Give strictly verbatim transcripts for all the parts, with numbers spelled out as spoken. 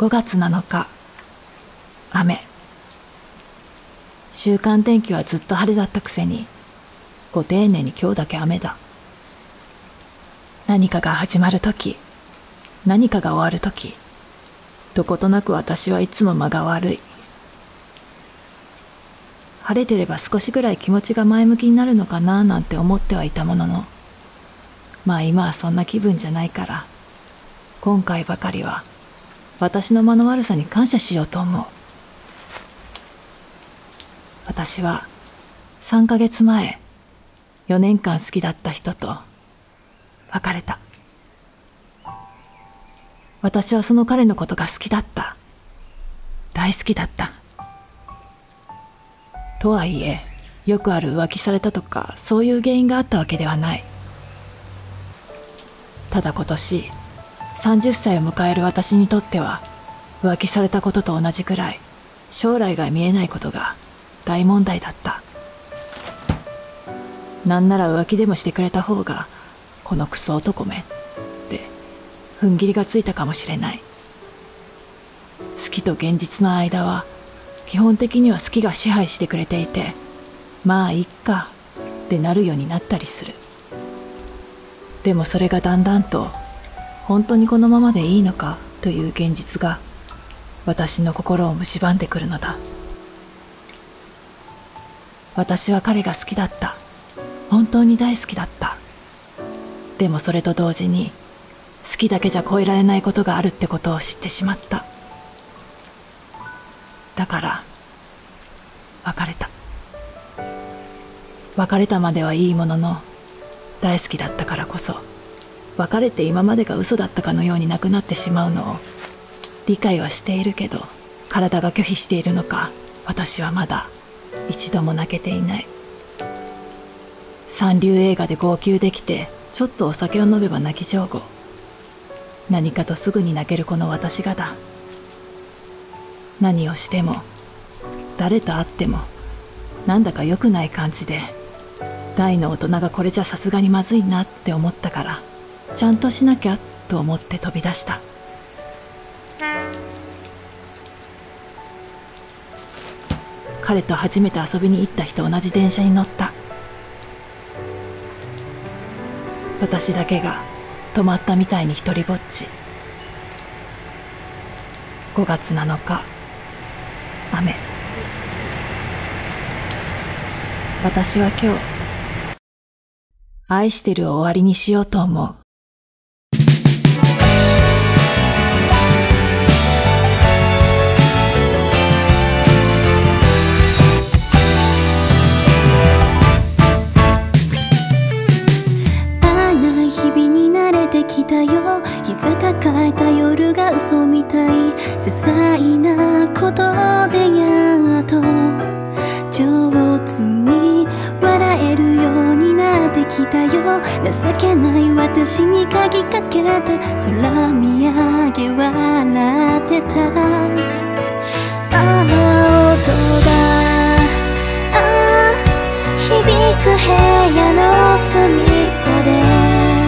ごがつなのか、雨。週間天気はずっと晴れだったくせに、ご丁寧に今日だけ雨だ。何かが始まるとき、何かが終わるとき、どことなく私はいつも間が悪い。晴れてれば少しぐらい気持ちが前向きになるのかななんて思ってはいたものの、まあ今はそんな気分じゃないから、今回ばかりは私の間の悪さに感謝しようと思う。私はさんかげつまえ、よねんかん好きだった人と別れた。私はその彼のことが好きだった。大好きだった。とはいえ、よくある浮気されたとか、そういう原因があったわけではない。ただ今年、さんじゅっさいを迎える私にとっては、浮気されたことと同じくらい、将来が見えないことが大問題だった。なんなら浮気でもしてくれた方が、このクソ男め、って踏ん切りがついたかもしれない。好きと現実の間は、基本的には好きが支配してくれていて、まあいっかってなるようになったりする。でもそれがだんだんと本当にこのままでいいのかという現実が私の心を蝕んでくるのだ。私は彼が好きだった。本当に大好きだった。でもそれと同時に好きだけじゃ超えられないことがあるってことを知ってしまった。だから別れた。別れたまではいいものの、大好きだったからこそ別れて今までが嘘だったかのようになくなってしまうのを理解はしているけど、体が拒否しているのか、私はまだ一度も泣けていない。三流映画で号泣できて、ちょっとお酒を飲めば泣き上戸。何かとすぐに泣けるこの私がだ。何をしても誰と会ってもなんだか良くない感じで、大の大人がこれじゃさすがにまずいなって思ったから、ちゃんとしなきゃと思って飛び出した。彼と初めて遊びに行った日と同じ電車に乗った。私だけが止まったみたいに一人ぼっち。ごがつなのか、雨。私は今日、愛してるを終わりにしようと思う。 来たよ、膝抱えた夜が嘘みたい。些細なことでやっと上手に笑えるようになってきたよ。情けない私に鍵かけて空見上げ笑ってた。あの音があ響く部屋の隅っこで、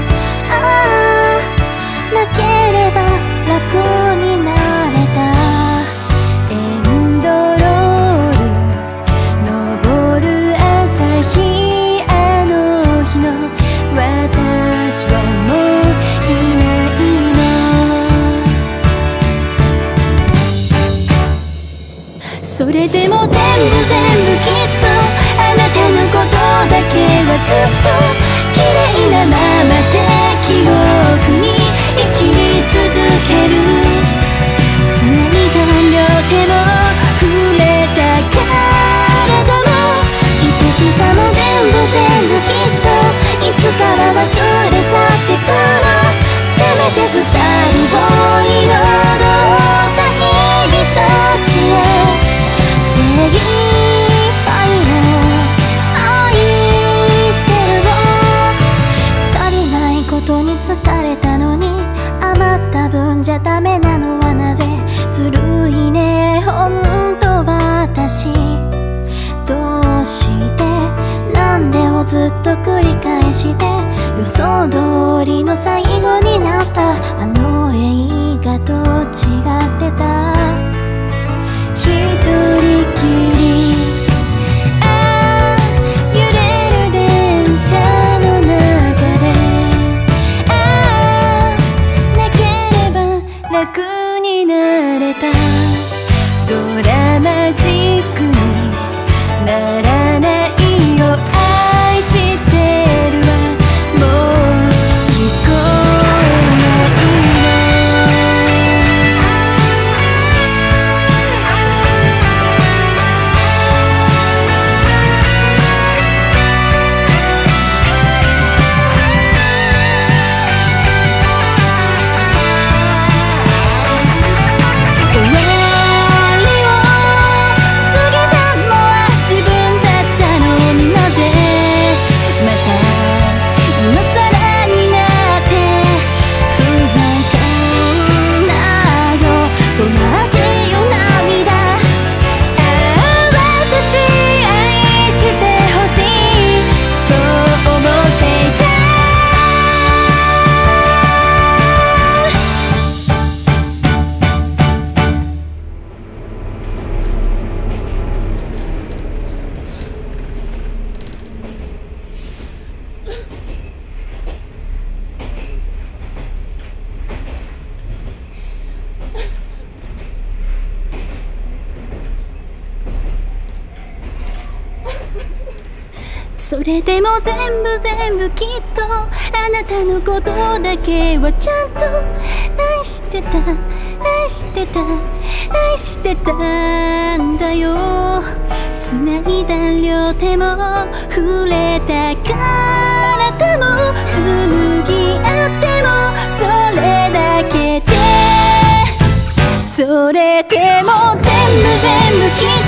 なければ楽になれた。エンドロール昇る朝日、あの日の私はもういないの。それでも全部全部きっとあなたのことだけはずっと綺麗なままで記憶に生き続ける。繋いだ両手も触れた体も愛しさも全部全部きっといつかは忘れ去ってくの。せめて二人を彩った日々たちへ精一杯の愛してるを。足りないことに疲れたのに余った分じゃダメなのはなぜ。ずるいねほんと私。どうしてなんでをずっと繰り返して予想通りの最後になった。あの映画と違ってた。 楽になれた。ドラマチックにならないよ。愛してるわもう聞こえないの。それでも全部全部きっとあなたのことだけはちゃんと愛してた愛してた愛してたんだよ。繋いだ両手も触れた体も紡ぎ合ってもそれだけで、それでも全部全部きっと